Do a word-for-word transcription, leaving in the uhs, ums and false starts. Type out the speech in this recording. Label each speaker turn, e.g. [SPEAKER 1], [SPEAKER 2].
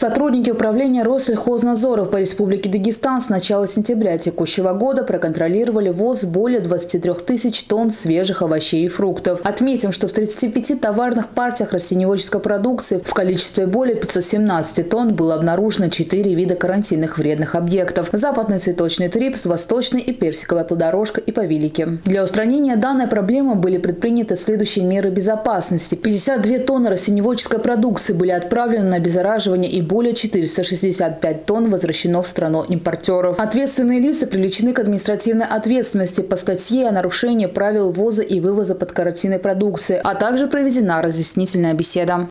[SPEAKER 1] Сотрудники управления Россельхознадзора по Республике Дагестан с начала сентября текущего года проконтролировали ввоз более двадцати трёх тысяч тонн свежих овощей и фруктов. Отметим, что в тридцати пяти товарных партиях растениеводческой продукции в количестве более пятисот семнадцати тонн было обнаружено четыре вида карантинных вредных объектов – западный цветочный трипс, восточный и персиковая плодорожка и повилики. Для устранения данной проблемы были предприняты следующие меры безопасности. пятьдесят две тонны растениеводческой продукции были отправлены на обеззараживание и более четырёхсот шестидесяти пяти тонн возвращено в страну импортеров. Ответственные лица привлечены к административной ответственности по статье о нарушении правил ввоза и вывоза подкарантинной продукции, а также проведена разъяснительная беседа.